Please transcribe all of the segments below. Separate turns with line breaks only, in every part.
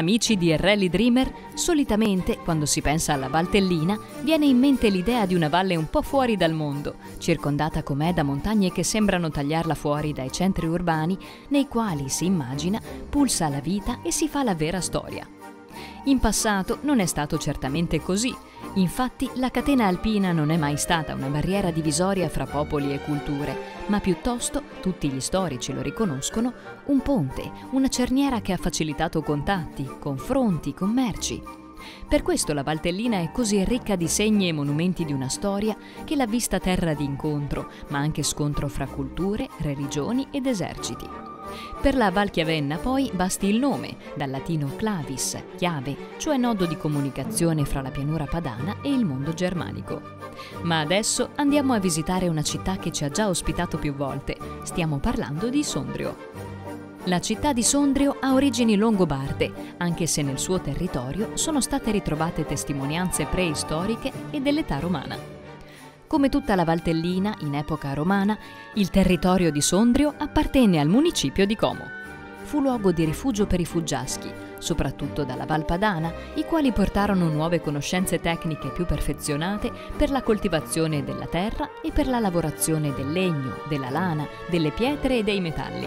Amici di Rally Dreamer, solitamente quando si pensa alla Valtellina viene in mente l'idea di una valle un po' fuori dal mondo, circondata com'è da montagne che sembrano tagliarla fuori dai centri urbani, nei quali, si immagina, pulsa la vita e si fa la vera storia. In passato non è stato certamente così. Infatti la catena alpina non è mai stata una barriera divisoria fra popoli e culture, ma piuttosto, tutti gli storici lo riconoscono, un ponte, una cerniera che ha facilitato contatti, confronti, commerci. Per questo la Valtellina è così ricca di segni e monumenti di una storia che l'ha vista terra di incontro, ma anche scontro fra culture, religioni ed eserciti. Per la Val Chiavenna poi basti il nome, dal latino clavis, chiave, cioè nodo di comunicazione fra la pianura padana e il mondo germanico. Ma adesso andiamo a visitare una città che ci ha già ospitato più volte. Stiamo parlando di Sondrio. La città di Sondrio ha origini longobarde, anche se nel suo territorio sono state ritrovate testimonianze preistoriche e dell'età romana. Come tutta la Valtellina, in epoca romana, il territorio di Sondrio appartenne al municipio di Como. Fu luogo di rifugio per i fuggiaschi, soprattutto dalla Val Padana, i quali portarono nuove conoscenze tecniche più perfezionate per la coltivazione della terra e per la lavorazione del legno, della lana, delle pietre e dei metalli.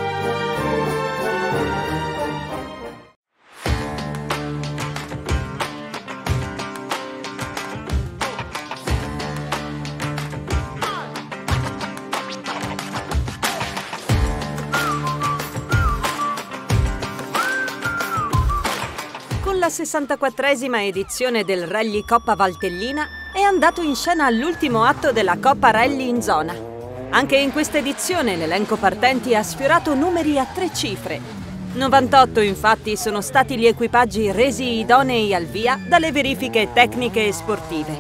La 64esima edizione del Rally Coppa Valtellina è andato in scena all'ultimo atto della Coppa Rally in zona. Anche in questa edizione l'elenco partenti ha sfiorato numeri a 3 cifre. 98 infatti sono stati gli equipaggi resi idonei al via dalle verifiche tecniche e sportive.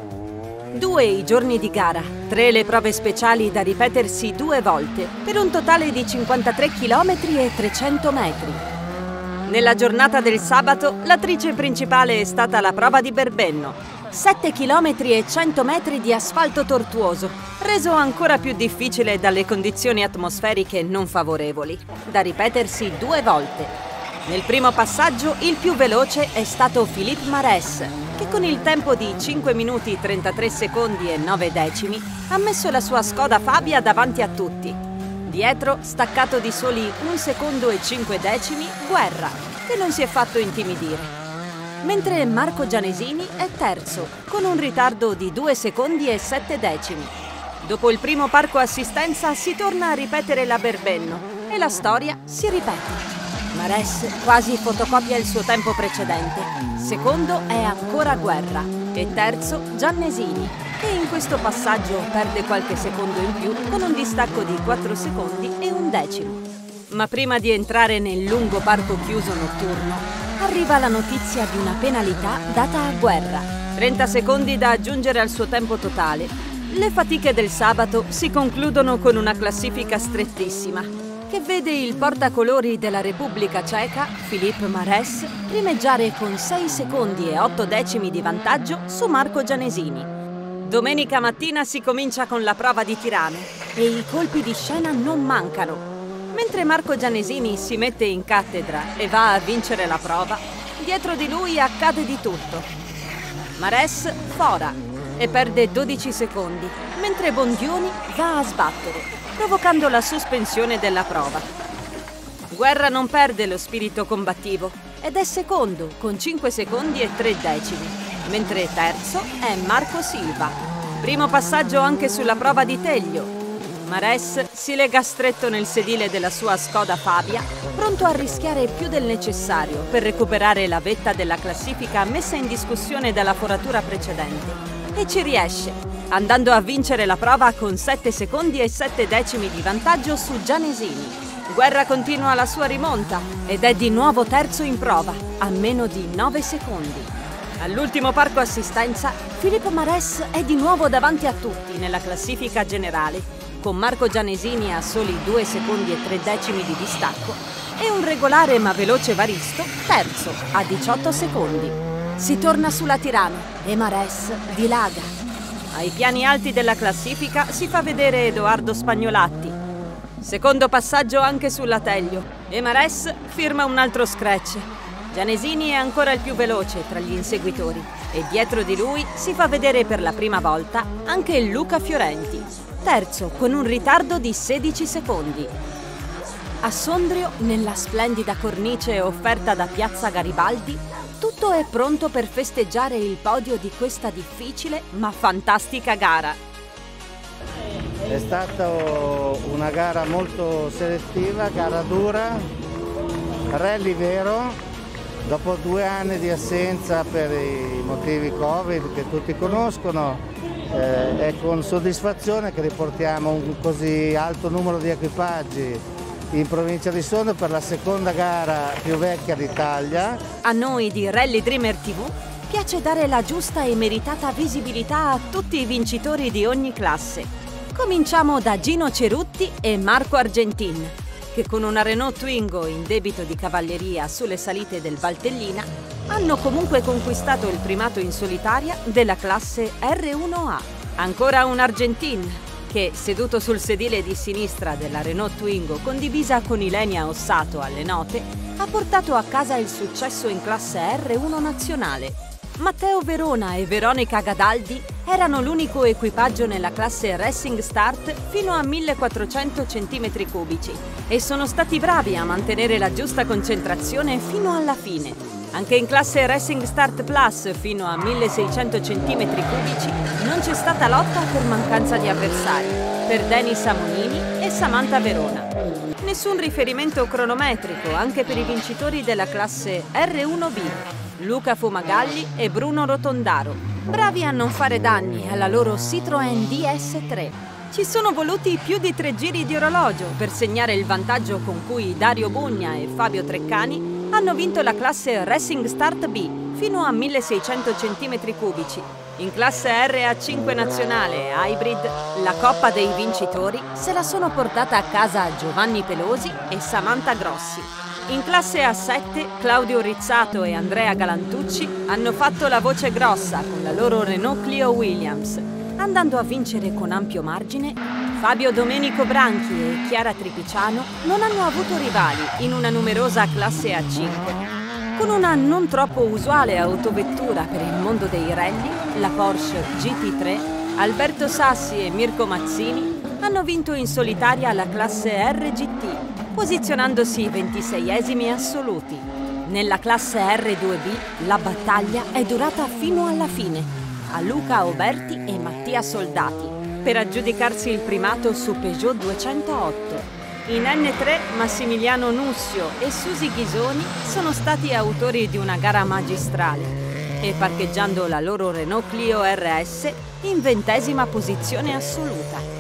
2 i giorni di gara, 3 le prove speciali da ripetersi 2 volte, per un totale di 53 km e 300 metri. Nella giornata del sabato, l'attrice principale è stata la prova di Berbenno. 7 km e 100 metri di asfalto tortuoso, reso ancora più difficile dalle condizioni atmosferiche non favorevoli, da ripetersi 2 volte. Nel primo passaggio, il più veloce è stato Philippe Marès, che con il tempo di 5 minuti 33 secondi e 9 decimi ha messo la sua Skoda Fabia davanti a tutti. Dietro, staccato di soli 1 secondo e 5 decimi, Guerra, che non si è fatto intimidire. Mentre Marco Gianesini è terzo, con un ritardo di 2 secondi e 7 decimi. Dopo il primo parco assistenza si torna a ripetere la Berbenno e la storia si ripete. Marès quasi fotocopia il suo tempo precedente, secondo è ancora Guerra e terzo Giannesini, che in questo passaggio perde qualche secondo in più con un distacco di 4 secondi e 1 decimo. Ma prima di entrare nel lungo parco chiuso notturno, arriva la notizia di una penalità data a Guerra. 30 secondi da aggiungere al suo tempo totale. Le fatiche del sabato si concludono con una classifica strettissima, che vede il portacolori della Repubblica Ceca, Philippe Marès, primeggiare con 6 secondi e 8 decimi di vantaggio su Marco Gianesini. Domenica mattina si comincia con la prova di Tirane e i colpi di scena non mancano. Mentre Marco Gianesini si mette in cattedra e va a vincere la prova, dietro di lui accade di tutto. Marès fora e perde 12 secondi, mentre Bondioni va a sbattere, provocando la sospensione della prova. Guerra non perde lo spirito combattivo ed è secondo con 5 secondi e 3 decimi, mentre terzo è Marco Silva. Primo passaggio anche sulla prova di Teglio. Marès si lega stretto nel sedile della sua Skoda Fabia, pronto a rischiare più del necessario per recuperare la vetta della classifica messa in discussione dalla foratura precedente. E ci riesce, andando a vincere la prova con 7 secondi e 7 decimi di vantaggio su Gianesini. Guerra continua la sua rimonta ed è di nuovo terzo in prova, a meno di 9 secondi. All'ultimo parco assistenza, Philippe Marès è di nuovo davanti a tutti nella classifica generale, con Marco Gianesini a soli 2 secondi e 3 decimi di distacco e un regolare ma veloce Varisto terzo a 18 secondi. Si torna sulla Tirana e Marès dilaga. Ai piani alti della classifica si fa vedere Edoardo Spagnolatti. Secondo passaggio anche sulla Teglio e Marès firma un altro scratch. Gianesini è ancora il più veloce tra gli inseguitori e dietro di lui si fa vedere per la prima volta anche Luca Fiorenti, terzo con un ritardo di 16 secondi. A Sondrio, nella splendida cornice offerta da Piazza Garibaldi, tutto è pronto per festeggiare il podio di questa difficile ma fantastica gara.
È stata una gara molto selettiva, gara dura, rally vero. Dopo 2 anni di assenza per i motivi Covid che tutti conoscono, è con soddisfazione che riportiamo un così alto numero di equipaggi in provincia di Sondrio per la seconda gara più vecchia d'Italia.
A noi di Rally Dreamer TV piace dare la giusta e meritata visibilità a tutti i vincitori di ogni classe. Cominciamo da Gino Cerutti e Marco Argentin, che con una Renault Twingo in debito di cavalleria sulle salite del Valtellina hanno comunque conquistato il primato in solitaria della classe R1A. Ancora un Argentin che, seduto sul sedile di sinistra della Renault Twingo condivisa con Ilenia Ossato alle note, ha portato a casa il successo in classe R1 nazionale. Matteo Verona e Veronica Gadaldi erano l'unico equipaggio nella classe Racing Start fino a 1400 cm3 e sono stati bravi a mantenere la giusta concentrazione fino alla fine. Anche in classe Racing Start Plus fino a 1600 cm3 non c'è stata lotta per mancanza di avversari per Denis Amonini e Samantha Verona. Nessun riferimento cronometrico anche per i vincitori della classe R1B, Luca Fumagalli e Bruno Rotondaro, bravi a non fare danni alla loro Citroën DS3. Ci sono voluti più di 3 giri di orologio per segnare il vantaggio con cui Dario Bugna e Fabio Treccani hanno vinto la classe Racing Start B fino a 1600 cm3. In classe RA5 nazionale Hybrid, la coppa dei vincitori se la sono portata a casa Giovanni Pelosi e Samantha Grossi. In classe A7, Claudio Rizzato e Andrea Galantucci hanno fatto la voce grossa con la loro Renault Clio Williams, andando a vincere con ampio margine. Fabio Domenico Branchi e Chiara Tripiciano non hanno avuto rivali in una numerosa classe A5. Con una non troppo usuale autovettura per il mondo dei rally, la Porsche GT3, Alberto Sassi e Mirko Mazzini hanno vinto in solitaria la classe RGT, posizionandosi 26esimi assoluti. Nella classe R2B la battaglia è durata fino alla fine, a Luca Oberti e Mattia Soldati, per aggiudicarsi il primato su Peugeot 208. In N3 Massimiliano Nussio e Susi Ghisoni sono stati autori di una gara magistrale e parcheggiando la loro Renault Clio RS in 20ª posizione assoluta.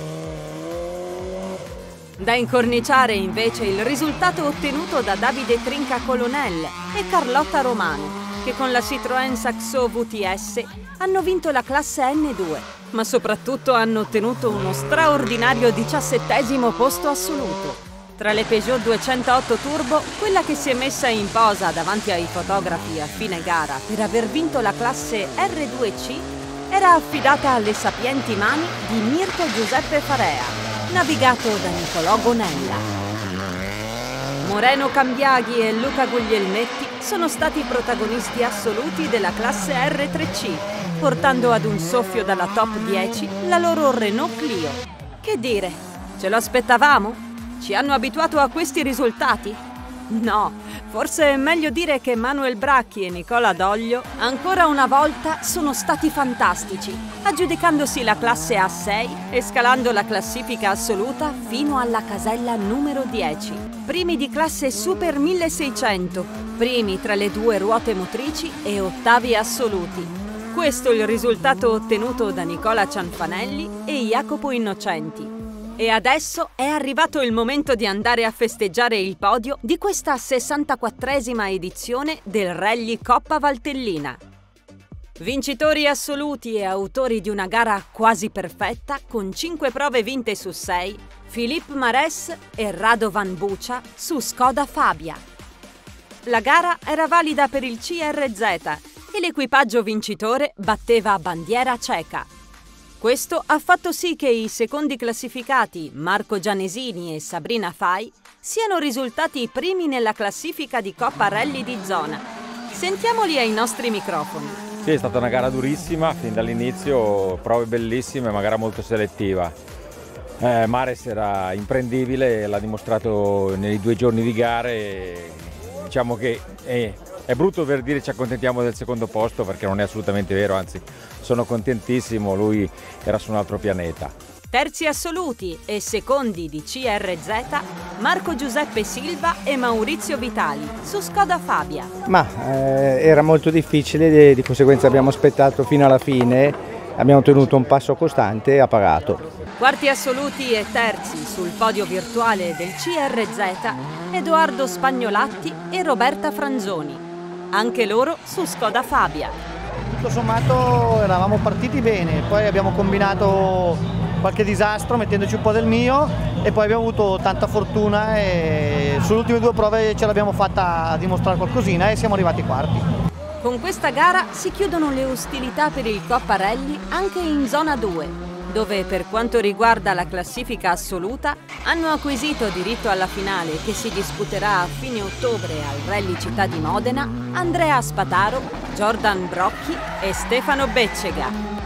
Da incorniciare invece il risultato ottenuto da Davide Trinca Colonel e Carlotta Romano, che con la Citroën Saxo VTS hanno vinto la classe N2, ma soprattutto hanno ottenuto uno straordinario 17° posto assoluto. Tra le Peugeot 208 Turbo, quella che si è messa in posa davanti ai fotografi a fine gara per aver vinto la classe R2C era affidata alle sapienti mani di Mirko Giuseppe Farea, navigato da Nicolò Gonella. Moreno Cambiaghi e Luca Guglielmetti sono stati protagonisti assoluti della classe R3C, portando ad un soffio dalla top 10 la loro Renault Clio. Che dire, ce lo aspettavamo? Ci hanno abituato a questi risultati? No, forse è meglio dire che Manuel Bracchi e Nicola Doglio ancora una volta sono stati fantastici, aggiudicandosi la classe A6 e scalando la classifica assoluta fino alla casella numero 10. Primi di classe Super 1600, primi tra le 2 ruote motrici e 8vi assoluti. Questo è il risultato ottenuto da Nicola Cianfanelli e Jacopo Innocenti. E adesso è arrivato il momento di andare a festeggiare il podio di questa 64esima edizione del Rally Coppa Valtellina. Vincitori assoluti e autori di una gara quasi perfetta con 5 prove vinte su 6, Philippe Marès e Radovan Buccia su Skoda Fabia. La gara era valida per il CRZ e l'equipaggio vincitore batteva bandiera ceca. Questo ha fatto sì che i secondi classificati, Marco Gianesini e Sabrina Fai, siano risultati primi nella classifica di Coppa Rally di zona Sentiamoli ai nostri microfoni.
Sì, è stata una gara durissima fin dall'inizio, prove bellissime, ma gara molto selettiva. Mares era imprendibile, l'ha dimostrato nei 2 giorni di gare. Diciamo che è brutto per dire ci accontentiamo del secondo posto, perché non è assolutamente vero, anzi sono contentissimo, lui era su un altro pianeta.
Terzi assoluti e secondi di CRZ, Marco Giuseppe Silva e Maurizio Vitali su Skoda Fabia.
Era molto difficile, di conseguenza abbiamo aspettato fino alla fine, abbiamo tenuto un passo costante e ha pagato.
Quarti assoluti e terzi sul podio virtuale del CRZ, Edoardo Spagnolatti e Roberta Franzoni, anche loro su Skoda Fabia.
Tutto sommato eravamo partiti bene, poi abbiamo combinato qualche disastro mettendoci un po' del mio e poi abbiamo avuto tanta fortuna e sulle ultime 2 prove ce l'abbiamo fatta dimostrare qualcosina e siamo arrivati quarti.
Con questa gara si chiudono le ostilità per il Coppa Rally anche in zona 2, dove per quanto riguarda la classifica assoluta hanno acquisito diritto alla finale che si disputerà a fine ottobre al Rally Città di Modena Andrea Spataro, Jordan Brocchi e Stefano Beccega.